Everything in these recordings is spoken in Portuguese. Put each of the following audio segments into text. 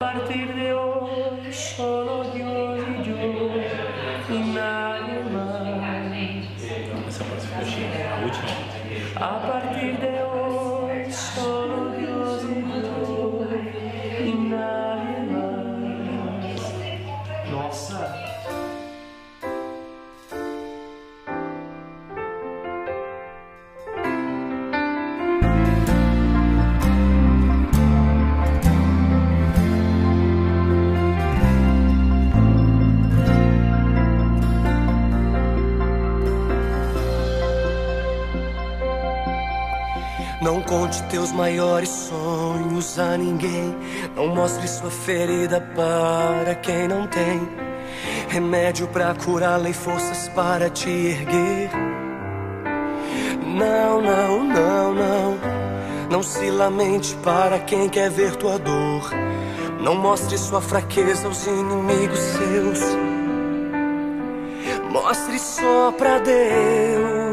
A partir de hoy solo Dios y yo y nadie más. Essa parte ficou chique, a última. A partir de hoy solo Dios y yo y nadie más. Nossa! Não conte teus maiores sonhos a ninguém. Não mostre sua ferida para quem não tem remédio pra curá-la e forças para te erguer. Não, não, não, não. Não se lamente para quem quer ver tua dor. Não mostre sua fraqueza aos inimigos seus. Mostre só pra Deus.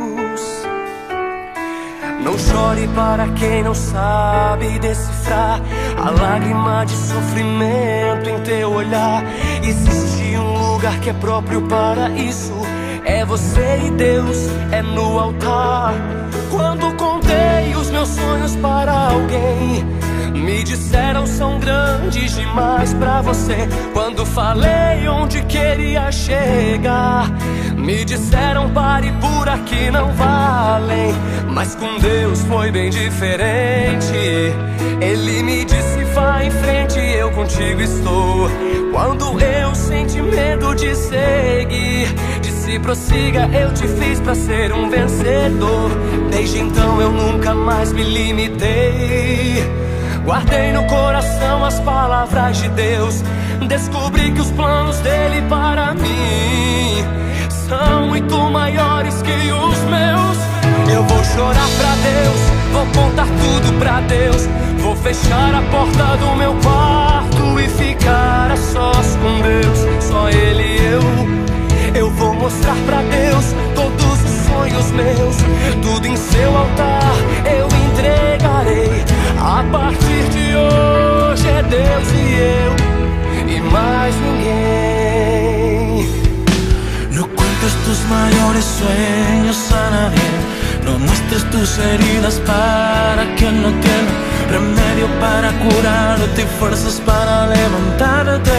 Não chore para quem não sabe decifrar a lágrima de sofrimento em teu olhar. Existe um lugar que é próprio para isso. É você e Deus, é no altar. Quando contei os meus sonhos para alguém, me disseram são grandes demais pra você. Quando falei onde queria chegar, me disseram pare por aqui, não valem. Mas com Deus foi bem diferente. Ele me disse vá em frente, eu contigo estou. Quando eu senti medo de seguir, disse prossiga, eu te fiz pra ser um vencedor. Desde então eu nunca mais me limitei. Guardei no coração as palavras de Deus. Descobri que os planos dele para mim são muito maiores que os meus. Eu vou chorar pra Deus, vou contar tudo pra Deus. Vou fechar a porta do meu quarto e ficar a sós com Deus, só Ele e eu. Eu vou mostrar pra Deus todos os sonhos meus. Tudo em seu altar eu entregarei. A partir de hoje é Deus e eu e mais ninguém. No cuentes tus mayores sueños a nadie. No muestres tus heridas para quien no tiene remedio para curarte y fuerzas para levantarte.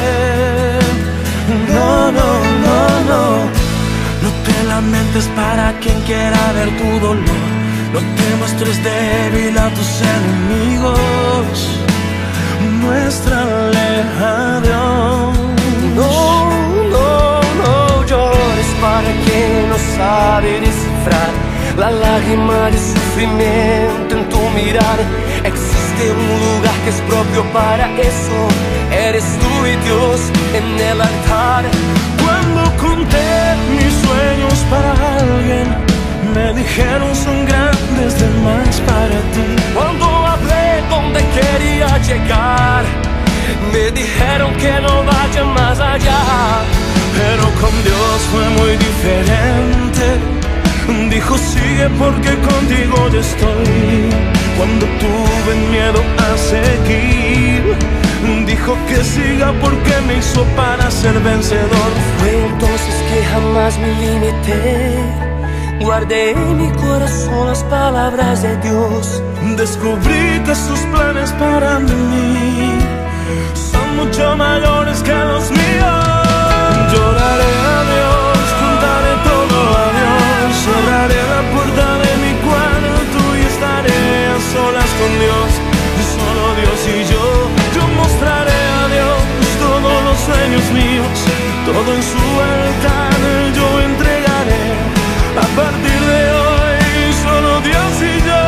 No, no, no, no. No te lamentes para quien quiera ver tu dolor. No te muestres débil a tus enemigos. Muéstrale a Dios. No, no, no llores para quien no sabe descifrar la lágrima de sufrimiento en tu mirar. Existe un lugar que es propio para eso. Eres tú y Dios en el altar. Cuando conté mis sueños para alguien, me dijeron son grandes demás para ti. Cuando hablé donde quería llegar, me dijeron que no vaya más allá. Pero con Dios fue muy diferente. Dijo sigue porque contigo yo estoy. Cuando tuve miedo a seguir, dijo que siga porque me hizo para ser vencedor. Fue entonces que jamás me limité. Guardé en mi corazón las palabras de Dios. Descubrí que sus planes para mí son mucho mayores que los míos. Lloraré a Dios, contaré todo a Dios. Cerraré la puerta de mi cuarto y estaré a solas con Dios. Solo Dios y yo. Yo mostraré a Dios todos los sueños míos. Todo en su altar yo entregaré. A partir de hoy solo Dios y yo.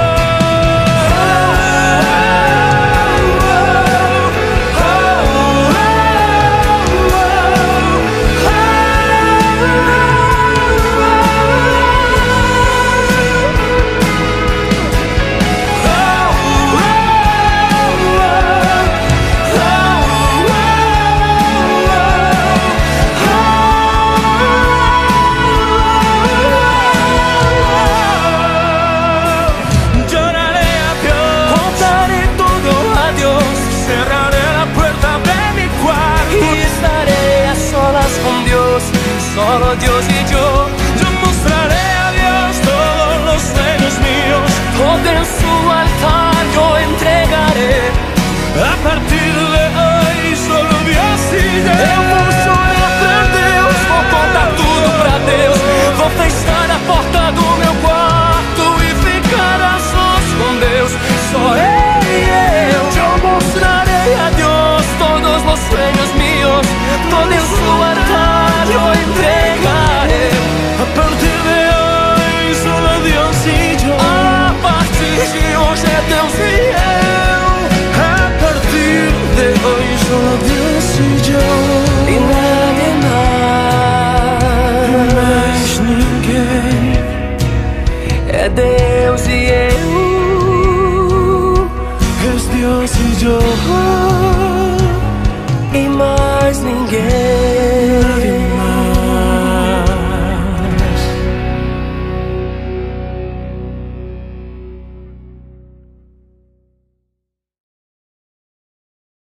solo Dios y yo. Yo mostraré a Dios todos los sueños míos, Todo en su altar yo entregaré. a partir de hoy solo Dios y yo.